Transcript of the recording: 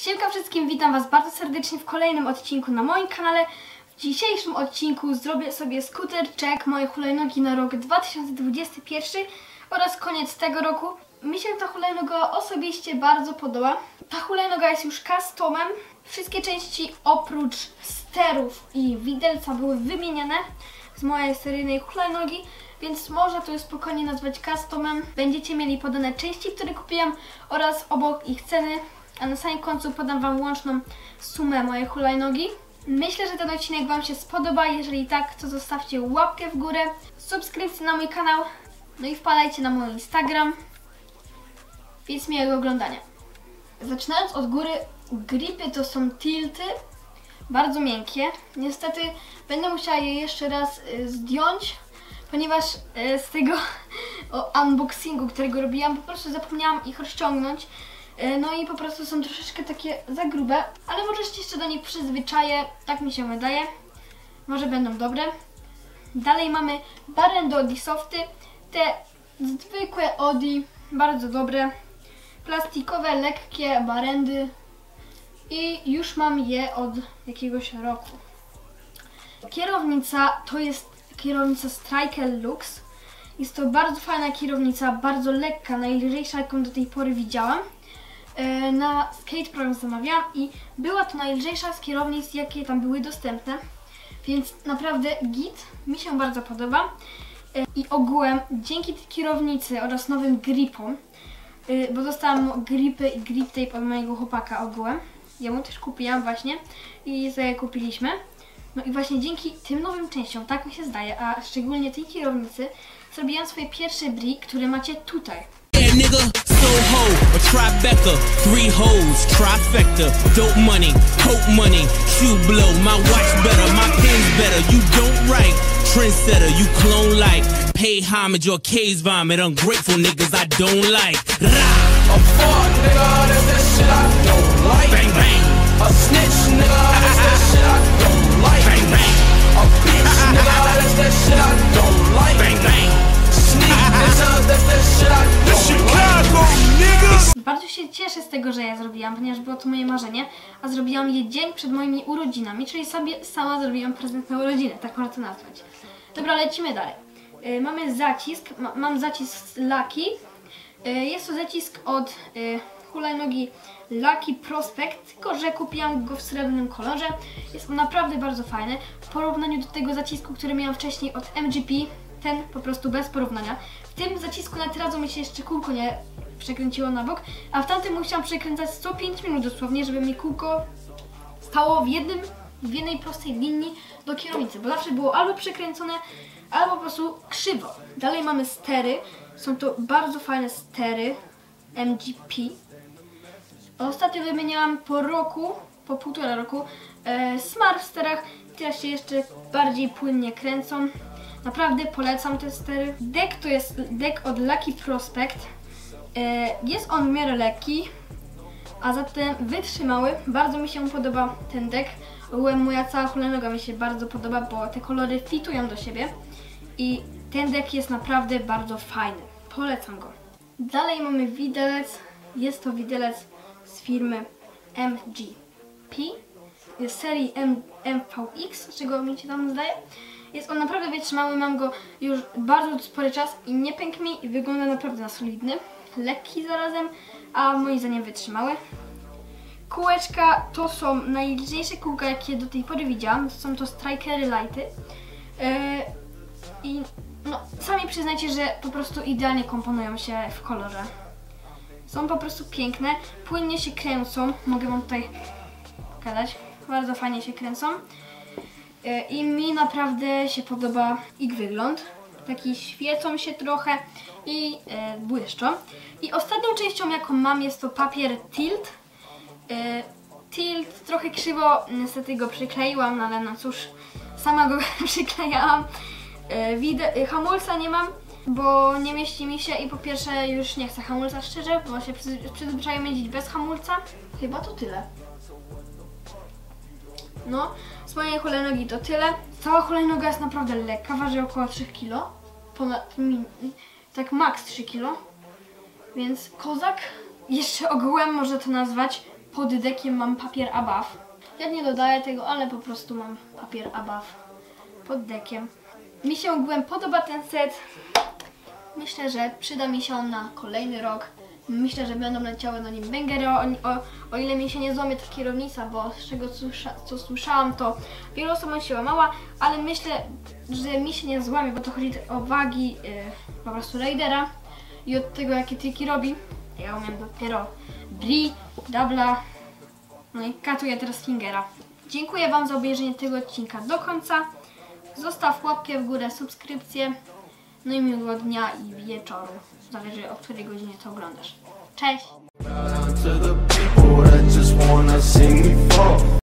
Siemka wszystkim, witam Was bardzo serdecznie w kolejnym odcinku na moim kanale. W dzisiejszym odcinku zrobię sobie skuter check moje hulajnogi na rok 2021 oraz koniec tego roku. Mi się ta hulajnoga osobiście bardzo podoba. Ta hulajnoga jest już customem. Wszystkie części oprócz sterów i widelca były wymienione z mojej seryjnej hulajnogi, więc można to już spokojnie nazwać customem. Będziecie mieli podane części, które kupiłam oraz obok ich ceny. A na samym końcu podam Wam łączną sumę mojej hulajnogi. Myślę, że ten odcinek Wam się spodoba. Jeżeli tak, to zostawcie łapkę w górę, subskrypcję na mój kanał, no i wpadajcie na mój Instagram. Więc miłego oglądania. Zaczynając od góry, gripy to są tilty, bardzo miękkie. Niestety będę musiała je jeszcze raz zdjąć, ponieważ z tego unboxingu, którego robiłam, po prostu zapomniałam ich rozciągnąć. No i po prostu są troszeczkę takie za grube, ale może się jeszcze do nich przyzwyczaję, tak mi się wydaje. Może będą dobre. Dalej mamy Barendo Odi Softy. Te zwykłe Odi, bardzo dobre. Plastikowe, lekkie barendy. I już mam je od jakiegoś roku. Kierownica to jest kierownica Striker Lux. Jest to bardzo fajna kierownica, bardzo lekka, najlżejsza jaką do tej pory widziałam. Na Skateprome zamawiałam i była to najlżejsza z kierownic, jakie tam były dostępne, więc naprawdę git, mi się bardzo podoba. I ogółem dzięki tej kierownicy oraz nowym gripom, bo dostałam gripy i grip tape od mojego chłopaka ogółem, ja mu też kupiłam właśnie i sobie kupiliśmy. No i właśnie dzięki tym nowym częściom, tak mi się zdaje, a szczególnie tej kierownicy, zrobiłam swoje pierwsze bri, które macie tutaj. Nigga, Soho, a Tribeca, 3 hoes, trifecta, dope money, coke money, shoe blow, my watch better, my pen's better, you don't write, trendsetter, you clone like, pay homage or case vomit, ungrateful niggas I don't like. A fuck nigga, that's that shit I don't like. Bang bang. A snitch nigga, that's that shit I don't like. Bang bang. A bitch nigga, that's that shit I don't like. Bang bang. Bardzo się cieszę z tego, że ja zrobiłam, ponieważ było to moje marzenie, a zrobiłam je dzień przed moimi urodzinami, czyli sobie sama zrobiłam prezent na urodziny, tak można to nazwać. Dobra, lecimy dalej. Mamy zacisk, mam zacisk z Lucky. Jest to zacisk od hulajnogi Lucky Prospect, tylko że kupiłam go w srebrnym kolorze. Jest on naprawdę bardzo fajny w porównaniu do tego zacisku, który miałam wcześniej od MGP. Ten po prostu bez porównania. W tym zacisku na razu mi się jeszcze kółko nie przekręciło na bok, a w tamtym musiałam przekręcać co 5 minut dosłownie, żeby mi kółko stało w jednej prostej linii do kierownicy, bo zawsze było albo przekręcone, albo po prostu krzywo. Dalej mamy stery. Są to bardzo fajne stery MGP. Ostatnio wymieniałam po roku, po 1,5 roku smar w sterach. Teraz się jeszcze bardziej płynnie kręcą. Naprawdę polecam te stery. Deck to jest deck od Lucky Prospect. Jest on w miarę lekki, a zatem wytrzymały. Bardzo mi się podoba ten deck. Ogółem moja cała hulajnoga mi się bardzo podoba, bo te kolory fitują do siebie. I ten deck jest naprawdę bardzo fajny. Polecam go. Dalej mamy widelec. Jest to widelec z firmy MGP. Jest serii MVX, z czego mi się tam zdaje. Jest on naprawdę wytrzymały, mam go już bardzo spory czas i nie pękł mi i wygląda naprawdę na solidny. Lekki zarazem, a moim zdaniem wytrzymały. Kółeczka to są najlżejsze kółka, jakie do tej pory widziałam. Są to Strikery Lighty. I no, sami przyznajcie, że po prostu idealnie komponują się w kolorze. Są po prostu piękne, płynnie się kręcą. Mogę Wam tutaj pokazać. Bardzo fajnie się kręcą. I mi naprawdę się podoba ich wygląd. Taki świecą się trochę i błyszczą. I ostatnią częścią, jaką mam, jest to papier Tilt. Tilt trochę krzywo, niestety go przykleiłam, no ale no cóż, sama go przyklejałam. Hamulca nie mam, bo nie mieści mi się i po pierwsze już nie chcę hamulca, szczerze, bo się przyzwyczaiłem jeździć bez hamulca. Chyba to tyle. No, z mojej hulajnogi to tyle. Cała hulajnoga jest naprawdę lekka, waży około 3 kg. Tak max 3 kg. Więc kozak. Jeszcze ogółem można to nazwać pod dekiem mam papier ABAF. Ja nie dodaję tego, ale po prostu mam papier ABAF pod dekiem. Mi się ogółem podoba ten set. Myślę, że przyda mi się on na kolejny rok. Myślę, że będą leciały na nim bangery, o ile mi się nie złamie ta kierownica, bo z czego co słyszałam, to wielu osobom się łamała, ale myślę, że mi się nie złamie, bo to chodzi o wagi po prostu Raidera i od tego, jakie triki robi. Ja umiem dopiero Bri, Dubla, no i katuję teraz Fingera. Dziękuję Wam za obejrzenie tego odcinka do końca. Zostaw łapkę w górę, subskrypcję. No i miłego dnia i wieczoru. Zależy, o której godzinie to oglądasz. Cześć!